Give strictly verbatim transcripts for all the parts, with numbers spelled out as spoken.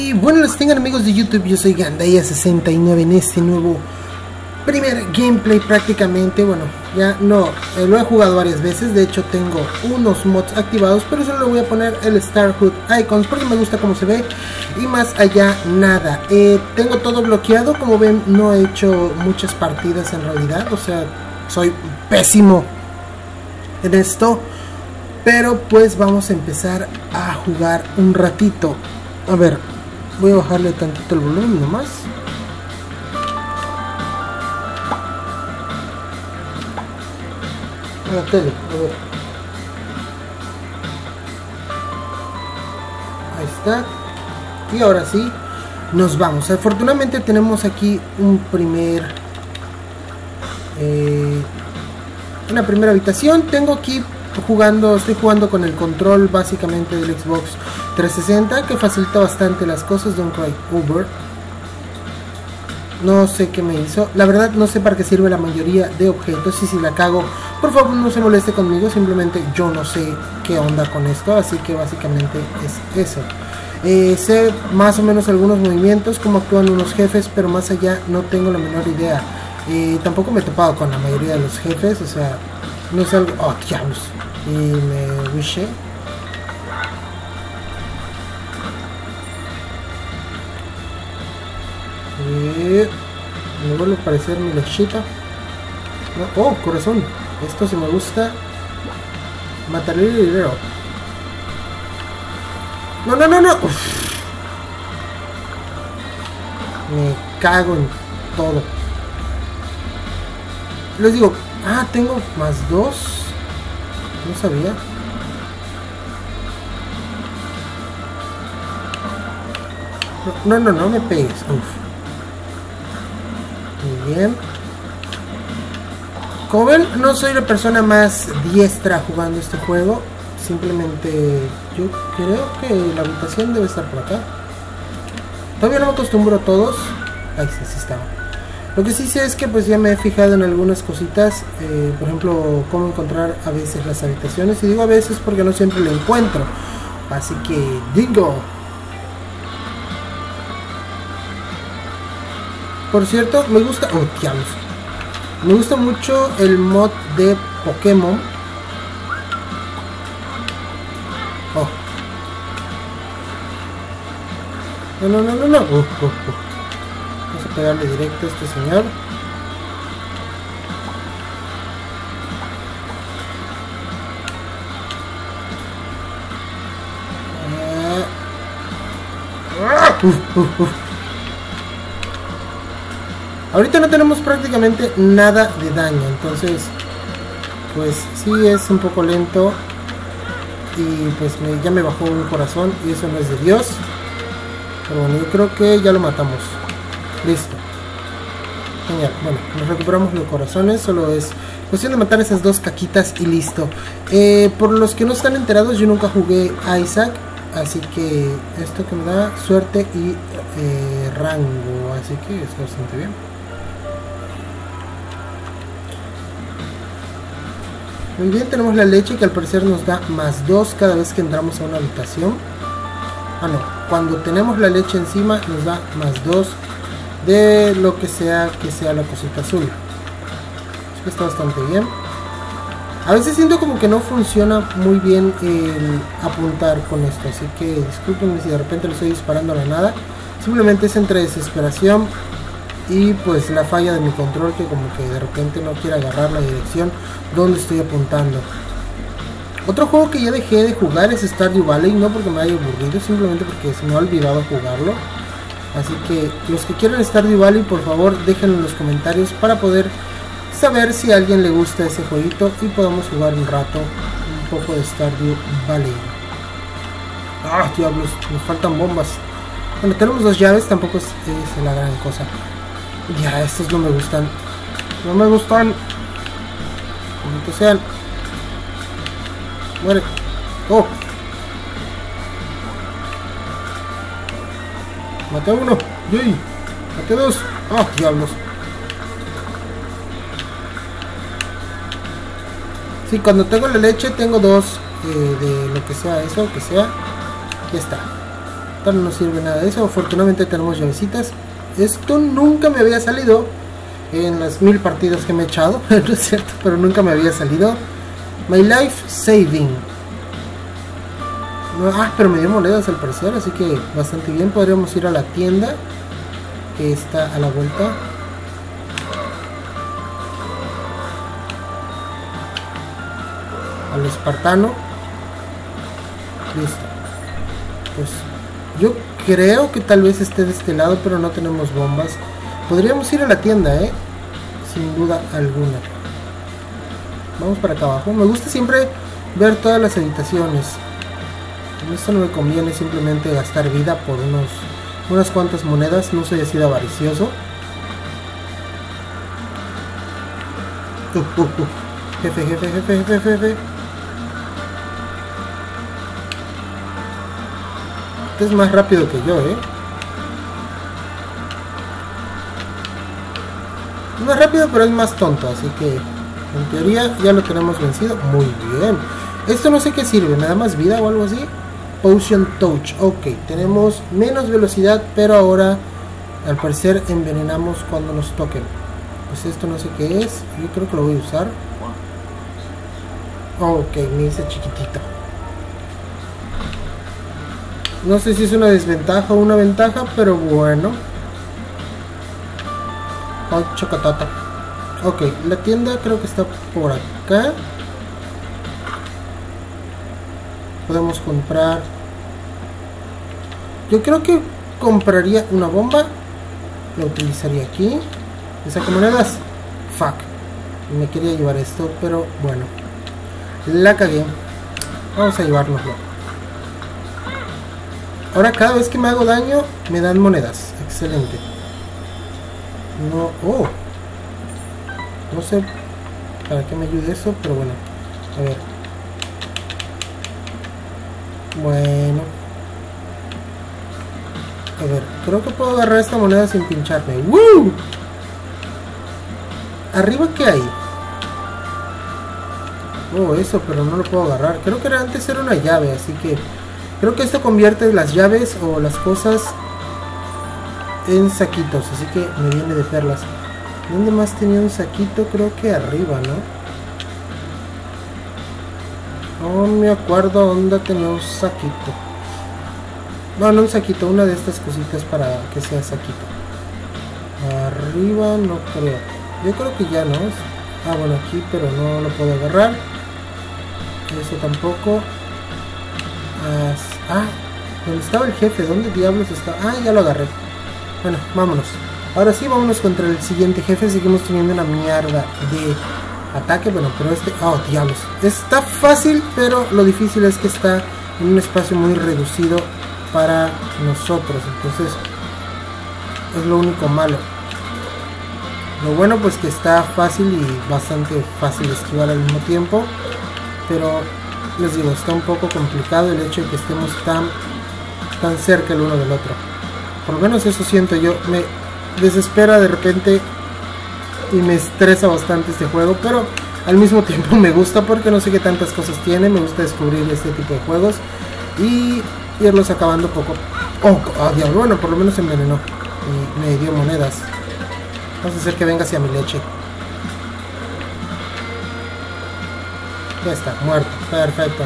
Y bueno, los tengan amigos de YouTube, yo soy Gandaya sesenta y nueve en este nuevo primer gameplay prácticamente. Bueno, ya no, eh, lo he jugado varias veces, de hecho tengo unos mods activados, pero solo le voy a poner el Starhood Icons porque me gusta cómo se ve y más allá nada. Eh, tengo todo bloqueado, como ven no he hecho muchas partidas en realidad, o sea, soy pésimo en esto, pero pues vamos a empezar a jugar un ratito. A ver, voy a bajarle tantito el volumen nomás. La tele, a ver. Ahí está. Y ahora sí, nos vamos. Afortunadamente tenemos aquí un primer... Eh, una primera habitación. Tengo aquí jugando, estoy jugando con el control básicamente del Xbox trescientos sesenta, que facilita bastante las cosas. Don't cry over. No sé qué me hizo, la verdad no sé para qué sirve la mayoría de objetos, y si la cago, por favor no se moleste conmigo, simplemente yo no sé qué onda con esto, así que básicamente es eso. Eh, sé más o menos algunos movimientos, cómo actúan unos jefes, pero más allá no tengo la menor idea. Eh, tampoco me he topado con la mayoría de los jefes, o sea, no es algo... ¡Oh, diablos! Y me wishé. Eh, me vuelve a aparecer mi lechita. No, oh, corazón. Esto sí me gusta. Mataré el dinero. No, no, no, no. Uf. Me cago en todo. Les digo, ah, tengo más dos. No sabía. No, no, no, no me pegues. Uf. Muy bien. Como ven, no soy la persona más diestra jugando este juego. Simplemente yo creo que la habitación debe estar por acá. Todavía no me acostumbro a todos. Ahí sí, sí estaba. Lo que sí sé es que pues ya me he fijado en algunas cositas. Eh, por ejemplo, cómo encontrar a veces las habitaciones. Y digo a veces porque no siempre lo encuentro. Así que digo... Por cierto, me gusta... Oh, diablos. Me gusta mucho el mod de Pokémon. Oh. No, no, no, no, no. Uh, uh, uh. Vamos a pegarle directo a este señor. Uh. Uh, uh, uh. Ahorita no tenemos prácticamente nada de daño, entonces pues sí es un poco lento. Y pues me, ya me bajó un corazón y eso no es de Dios. Pero bueno, yo creo que ya lo matamos. Listo. Genial. Bueno, nos recuperamos los corazones. Solo es cuestión de matar esas dos caquitas y listo. Eh, por los que no están enterados, yo nunca jugué a Isaac. Así que esto que me da suerte y eh, rango. Así que está bastante bien. Muy bien, tenemos la leche que al parecer nos da más dos cada vez que entramos a una habitación. Ah, no, cuando tenemos la leche encima nos da más dos de lo que sea que sea la cosita azul. Así que está bastante bien. A veces siento como que no funciona muy bien el apuntar con esto, así que discúlpenme si de repente le estoy disparando a la nada. Simplemente es entre desesperación y pues la falla de mi control, que como que de repente no quiere agarrar la dirección donde estoy apuntando. Otro juego que ya dejé de jugar es Stardew Valley, no porque me haya aburrido, simplemente porque se me ha olvidado jugarlo. Así que los que quieran Stardew Valley, por favor déjenlo en los comentarios para poder saber si a alguien le gusta ese jueguito y podamos jugar un rato un poco de Stardew Valley. Ah, diablos, nos faltan bombas. Bueno, tenemos dos llaves, tampoco es, es la gran cosa. Ya, estos no me gustan. No me gustan. Como sean. Muere. Oh. Maté a uno. Yay. Maté a dos. Ah, diablos. Sí, cuando tengo la leche tengo dos eh, de lo que sea eso, que sea. Ya está. Tal no sirve nada de eso. Afortunadamente tenemos llavecitas. Esto nunca me había salido en las mil partidas que me he echado. No es cierto, pero nunca me había salido. My Life Saving. No, ah, pero me dio monedas al parecer, así que bastante bien. Podríamos ir a la tienda que está a la vuelta. Al espartano. Listo. Pues yo creo que tal vez esté de este lado, pero no tenemos bombas. Podríamos ir a la tienda, eh, sin duda alguna. Vamos para acá abajo. Me gusta siempre ver todas las habitaciones. Esto no me conviene simplemente gastar vida por unos unas cuantas monedas. No soy así de avaricioso. Uh, uh, uh. Jefe, jefe, jefe, jefe, jefe. Este es más rápido que yo, eh. Es más rápido, pero es más tonto. Así que en teoría ya lo tenemos vencido. Muy bien. Esto no sé qué sirve. ¿Me da más vida o algo así? Potion Touch. Ok, tenemos menos velocidad, pero ahora al parecer envenenamos cuando nos toquen. Pues esto no sé qué es. Yo creo que lo voy a usar. Ok, me hice chiquitito. No sé si es una desventaja o una ventaja, pero bueno. Ay, chocotata. Ok, la tienda creo que está por acá. Podemos comprar. Yo creo que compraría una bomba. La utilizaría aquí. ¿Me saco monedas? Fuck. Me quería llevar esto, pero bueno. La cagué. Vamos a llevárnoslo. Ahora cada vez que me hago daño me dan monedas. Excelente. No. Oh. No sé para qué me ayude eso, pero bueno. A ver. Bueno. A ver, creo que puedo agarrar esta moneda sin pincharme. ¡Woo! ¿Arriba qué hay? Oh, eso, pero no lo puedo agarrar. Creo que era antes era una llave, así que creo que esto convierte las llaves o las cosas en saquitos, así que me viene de perlas. ¿Dónde más tenía un saquito? Creo que arriba, ¿no? No me acuerdo dónde tenía un saquito. No, no un saquito, una de estas cositas para que sea saquito. Arriba no creo. Yo creo que ya no. Ah, bueno, aquí, pero no lo puedo agarrar. Eso tampoco. Ah, ¿dónde estaba el jefe? ¿Dónde diablos está? Ah, ya lo agarré. Bueno, vámonos. Ahora sí, vámonos contra el siguiente jefe. Seguimos teniendo una mierda de ataque. Bueno, pero este... Oh, diablos. Está fácil, pero lo difícil es que está en un espacio muy reducido para nosotros. Entonces, es lo único malo. Lo bueno pues que está fácil y bastante fácil de esquivar al mismo tiempo. Pero les digo, está un poco complicado el hecho de que estemos tan, tan cerca el uno del otro. Por lo menos eso siento yo. Me desespera de repente y me estresa bastante este juego, pero al mismo tiempo me gusta porque no sé qué tantas cosas tiene. Me gusta descubrir este tipo de juegos y irlos acabando poco. Oh, oh diablo, bueno, por lo menos envenenó y me dio monedas. Vamos a hacer que venga hacia mi leche. Ya está, muerto. Perfecto.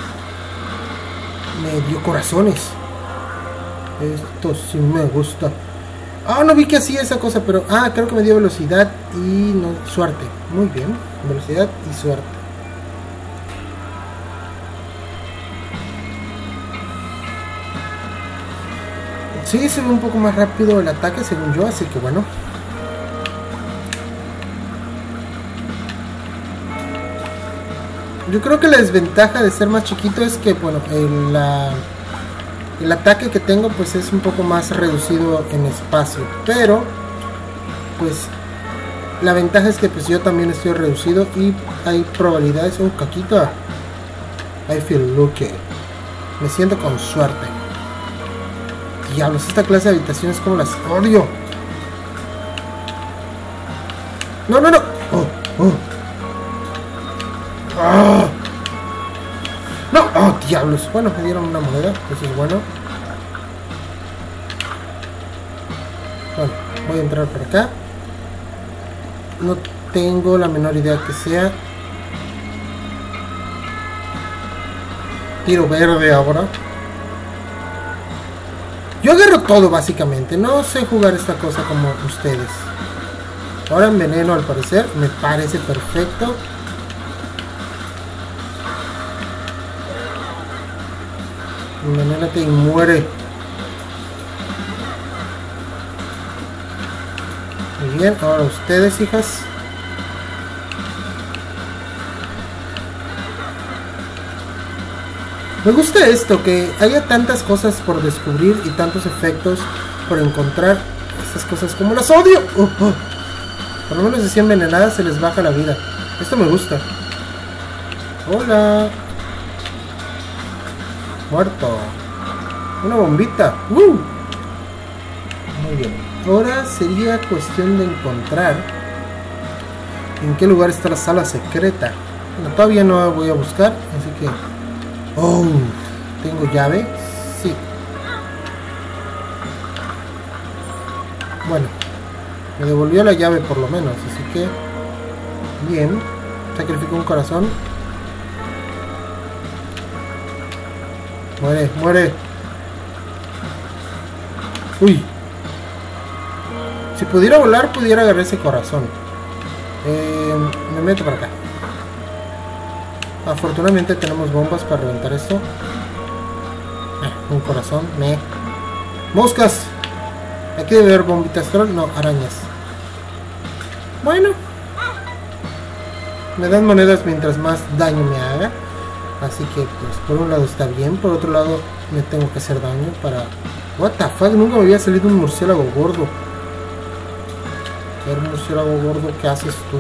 Me dio corazones. Esto sí me gusta. Ah, no vi que hacía esa cosa, pero... Ah, creo que me dio velocidad y no, suerte. Muy bien. Velocidad y suerte. Sí, se ve un poco más rápido el ataque según yo, así que bueno. Yo creo que la desventaja de ser más chiquito es que, bueno, el, la, el ataque que tengo pues es un poco más reducido en espacio. Pero, pues, la ventaja es que pues yo también estoy reducido y hay probabilidades. Un caquito. I feel lucky. Me siento con suerte. Diablos, esta clase de habitaciones como las odio. No, no, no. Oh, oh. ¡Oh! ¡No! ¡Oh, diablos! Bueno, me dieron una moneda, eso es bueno. Bueno, voy a entrar por acá. No tengo la menor idea que sea. Tiro verde ahora. Yo agarro todo básicamente. No sé jugar esta cosa como ustedes. Ahora enveneno al parecer. Me parece perfecto. Envenénate y muere. Muy bien, ahora ustedes, hijas. Me gusta esto, que haya tantas cosas por descubrir y tantos efectos por encontrar. Estas cosas como las odio. Uh, uh. Por lo menos así envenenadas se les baja la vida. Esto me gusta. Hola. Muerto. Una bombita. Uh. Muy bien. Ahora sería cuestión de encontrar en qué lugar está la sala secreta. Bueno, todavía no la voy a buscar, así que... Oh, ¿tengo llave? Sí. Bueno, me devolvió la llave por lo menos, así que... Bien. Sacrifico un corazón. Muere, muere. Uy. Si pudiera volar, pudiera agarrar ese corazón. Eh, me meto para acá. Afortunadamente tenemos bombas para reventar esto. Eh, un corazón. Me. ¡Moscas! Aquí debe haber bombitas troll. No, arañas. Bueno. Me dan monedas mientras más daño me haga. Así que, pues, por un lado está bien. Por otro lado, me tengo que hacer daño para... What the fuck, nunca me había salido un murciélago gordo. A ver, murciélago gordo, ¿qué haces tú?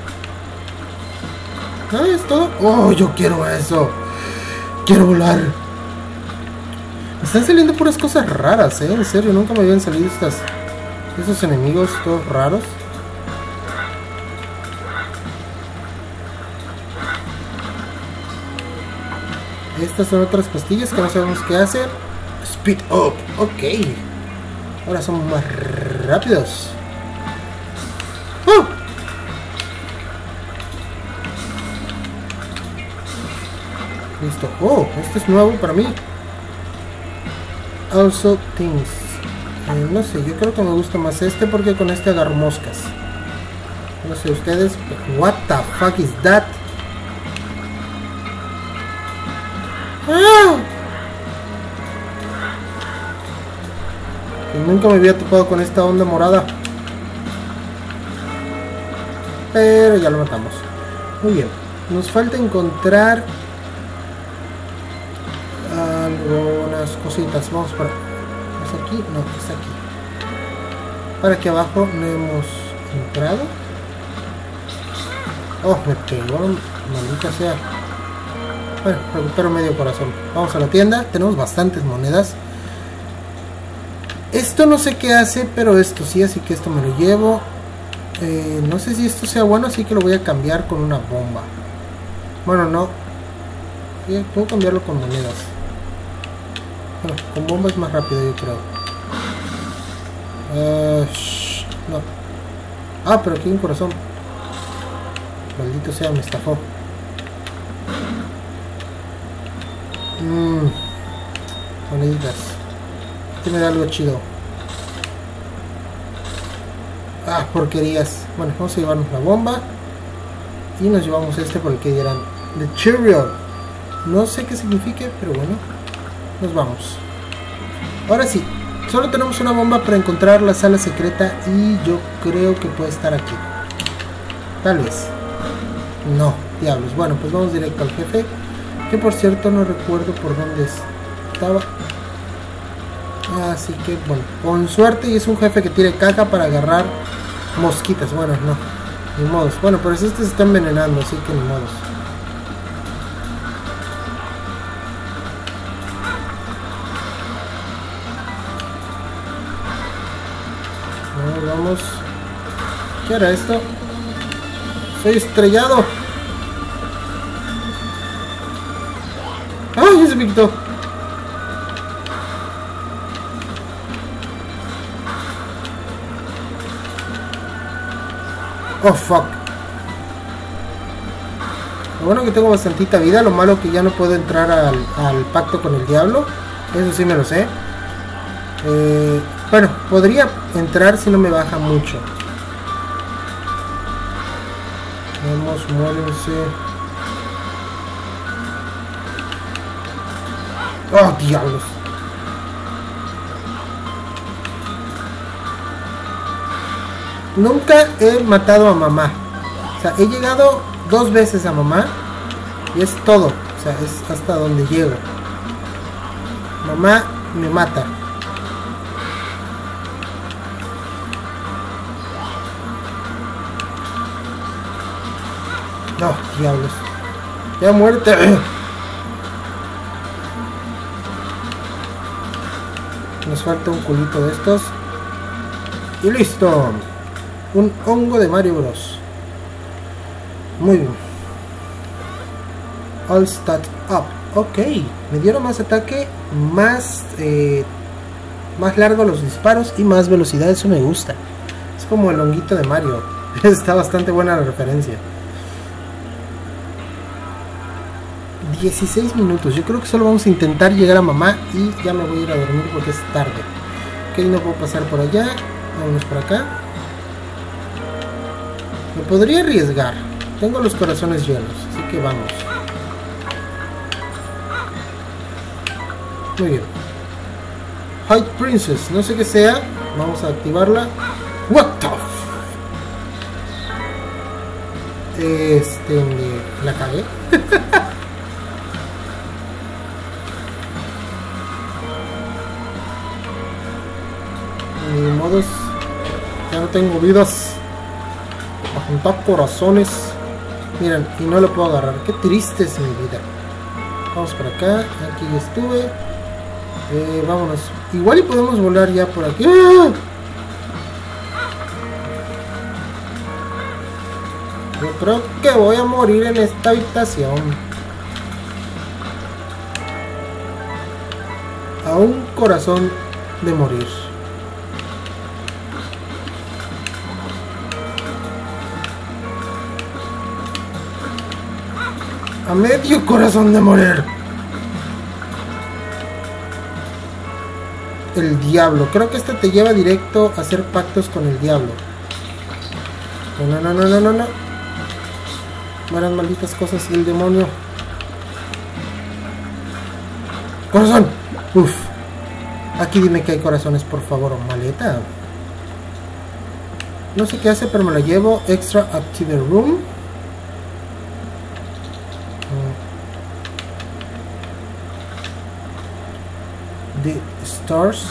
¿Ah, es todo? Oh, yo quiero eso. Quiero volar. Me están saliendo puras cosas raras, eh. En serio, nunca me habían salido estas... Estos enemigos todos raros. Estas son otras pastillas que no sabemos qué hacer. Speed up, ok. Ahora somos más rápidos. ¡Oh! Listo. Oh, este es nuevo para mí. Also things. Eh, no sé, yo creo que me gusta más este porque con este agarro moscas. No sé ustedes. What the fuck is that? ¡Ah! Nunca me había topado con esta onda morada. Pero ya lo matamos. Muy bien. Nos falta encontrar algunas cositas. Vamos para... ¿Es aquí? No, es aquí. Para aquí abajo no hemos entrado. Oh, me pegó. Maldita sea. Bueno, recupero medio corazón. Vamos a la tienda. Tenemos bastantes monedas. Esto no sé qué hace, pero esto sí, así que esto me lo llevo. Eh, no sé si esto sea bueno, así que lo voy a cambiar con una bomba. Bueno, no. Eh, puedo cambiarlo con monedas. Bueno, con bomba es más rápido, yo creo. Uh, shh, no. Ah, pero aquí hay un corazón. Maldito sea, me estafó. Mmm. Moneditas. Este me da algo chido. Ah, porquerías. Bueno, vamos a llevarnos la bomba. Y nos llevamos este por el que dirán The Cheerio. No sé qué signifique, pero bueno. Nos vamos. Ahora sí. Solo tenemos una bomba para encontrar la sala secreta. Y yo creo que puede estar aquí. Tal vez. No, diablos. Bueno, pues vamos directo al jefe. Que por cierto no recuerdo por dónde estaba. Así que bueno, con suerte. Y es un jefe que tiene caja para agarrar mosquitas. Bueno, no, ni modos. Bueno, pero este se está envenenando, así que ni modos. Bueno, vamos. ¿Qué era esto? Soy estrellado. ¡Ay, ya se me quitó! Oh, fuck. Lo bueno que tengo bastantita vida. Lo malo que ya no puedo entrar al, al pacto con el diablo. Eso sí me lo sé. Eh, bueno, podría entrar si no me baja mucho. Vamos, muérense. Oh, diablos. Nunca he matado a mamá. O sea, he llegado dos veces a mamá. Y es todo. O sea, es hasta donde llego. Mamá me mata. No, diablos. Ya muerte. Nos falta un culito de estos. Y listo. Un hongo de Mario Bros. Muy bien. All stat up. Ok. Me dieron más ataque. Más eh, Más largo los disparos. Y más velocidad. Eso me gusta. Es como el honguito de Mario. Está bastante buena la referencia. dieciséis minutos. Yo creo que solo vamos a intentar llegar a mamá. Y ya me voy a ir a dormir porque es tarde. Ok, no puedo pasar por allá. Vámonos por acá. Me podría arriesgar. Tengo los corazones llenos, así que vamos. Muy bien. Hide Princess, no sé qué sea. Vamos a activarla. What the f Este... La cagué. Ni modos. Ya no tengo vidas. A juntar corazones. Miren, y no lo puedo agarrar. Qué triste es mi vida. Vamos por acá. Aquí ya estuve. Eh, vámonos. Igual y podemos volar ya por aquí. ¡Ah! Yo creo que voy a morir en esta habitación. A un corazón de morir. A medio corazón de morir. El diablo. Creo que este te lleva directo a hacer pactos con el diablo. No, no, no, no, no, no. Mueran malditas cosas del demonio. Corazón. Uf. Aquí dime que hay corazones, por favor. Maleta. No sé qué hace, pero me la llevo. Extra Active Room. The Stars.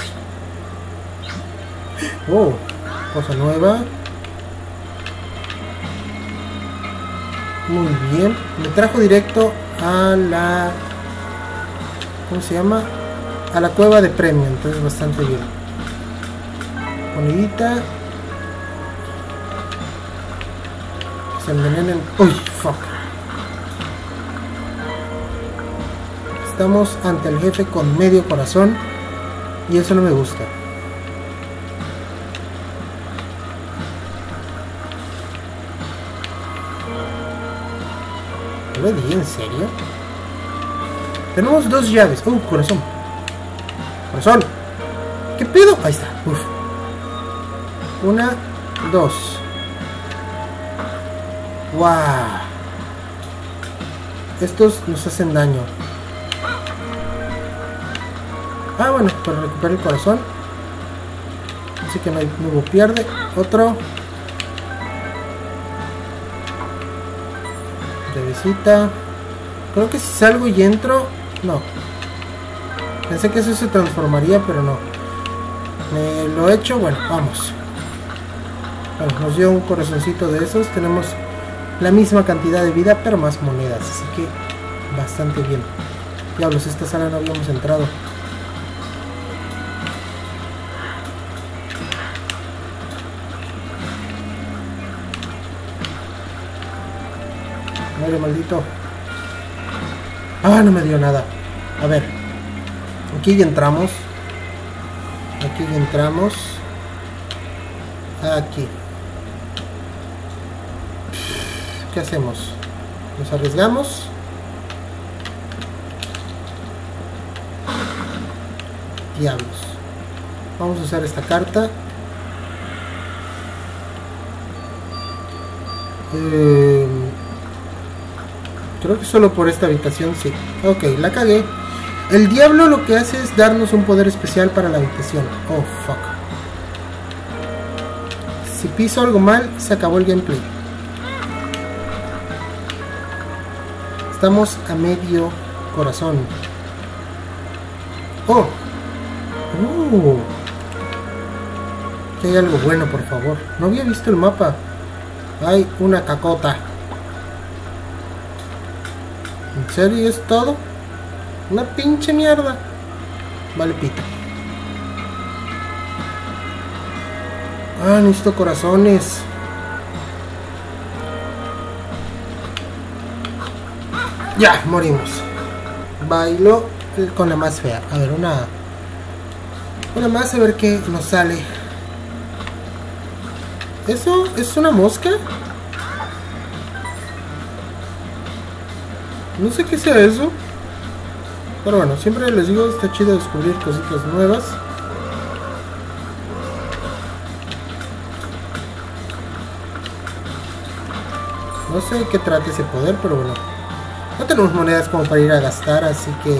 Oh, cosa nueva. Muy bien. Me trajo directo a la... ¿Cómo se llama? A la cueva de premio. Entonces bastante bien. Monedita. Se envenenen. Uy, fuck. Estamos ante el jefe con medio corazón. Y eso no me gusta. ¿Lo di en serio? Tenemos dos llaves. Uh, corazón. Corazón. ¿Qué pedo? Ahí está. Uf. Una, dos. Wow. Estos nos hacen daño. Ah, bueno, para recuperar el corazón. Así que no, hay, no hubo pierde. Otro. Llavecita. Creo que si salgo y entro... No. Pensé que eso se transformaría, pero no. Me lo he hecho. Bueno, vamos. Bueno, nos dio un corazoncito de esos. Tenemos la misma cantidad de vida, pero más monedas. Así que bastante bien. Diablos, esta sala no habíamos entrado. Muere, maldito. Ah, no me dio nada. A ver. Aquí ya entramos. Aquí ya entramos. Aquí. ¿qué hacemos? Nos arriesgamos. Diablos. Vamos a usar esta carta. Eh, creo que solo por esta habitación sí. Ok, la cagué. El diablo lo que hace es darnos un poder especial para la habitación. Oh, fuck. Si piso algo mal, se acabó el gameplay. Estamos a medio corazón. Oh. Uh. Que hay algo bueno, por favor. No había visto el mapa. Hay una cacota. ¿En serio es todo? Una pinche mierda. Vale, pita. Ah, necesito corazones. Ya, morimos. Bailo con la más fea. A ver, una... Una más, a ver qué nos sale. ¿Eso es una mosca? No sé qué sea eso. Pero bueno, siempre les digo, está chido descubrir cositas nuevas. No sé de qué trata ese poder, pero bueno. No tenemos monedas como para ir a gastar, así que...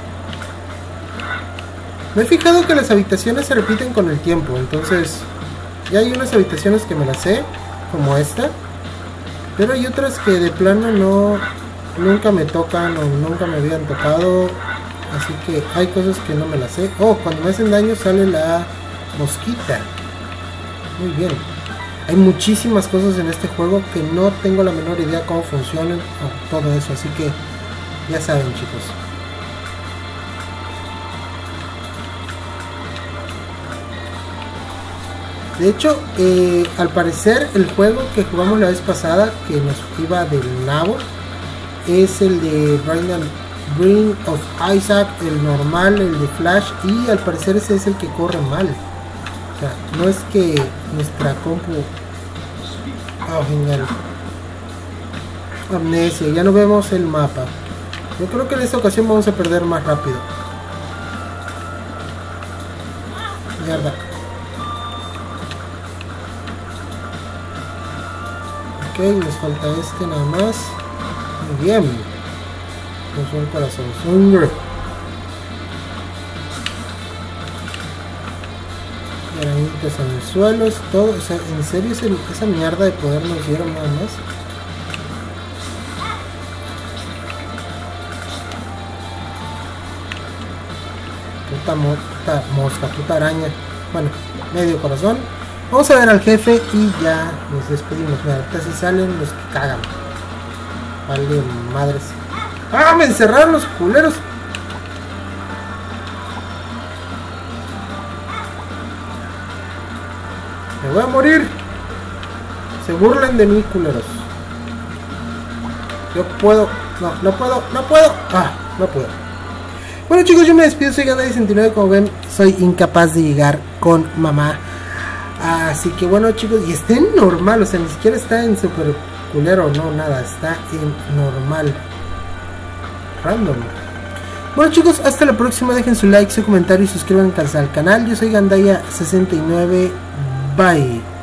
Me he fijado que las habitaciones se repiten con el tiempo, entonces... Ya hay unas habitaciones que me las sé, como esta. Pero hay otras que de plano no... Nunca me tocan o nunca me habían tocado. Así que hay cosas que no me las sé. Oh, cuando me hacen daño sale la mosquita. Muy bien. Hay muchísimas cosas en este juego que no tengo la menor idea cómo funcionan o todo eso. Así que ya saben, chicos. De hecho, eh, al parecer el juego que jugamos la vez pasada, que nos iba del nabo, es el de Binding of Isaac, el normal, el de Flash, y al parecer ese es el que corre mal. O sea, no es que nuestra compu... Oh, genial. Amnesia, ya no vemos el mapa. Yo creo que en esta ocasión vamos a perder más rápido. Mierda. Ok, nos falta este nada más. Muy bien. No son corazones. Hungry. Arañitas en el suelo. Es todo. O sea, en serio es el, esa mierda de poder nos dieron nada más. Puta, mo puta mosca, puta araña. Bueno, medio corazón. Vamos a ver al jefe y ya nos despedimos. Mira, ahorita sí salen los que cagan. Vale, madres. ¡Ah! Me encerraron los culeros. Me voy a morir. Se burlan de mí, culeros. Yo puedo. No, no puedo, no puedo. Ah, no puedo. Bueno, chicos, yo me despido. Soy Gandaya sesenta y nueve. Como ven, soy incapaz de llegar con mamá. Así que bueno, chicos, y está en normal. O sea, ni siquiera está en super culero, no, nada. Está en normal. Random. Bueno, chicos, hasta la próxima. Dejen su like, su comentario y suscríbanse al canal. Yo soy Gandaya sesenta y nueve. Bye.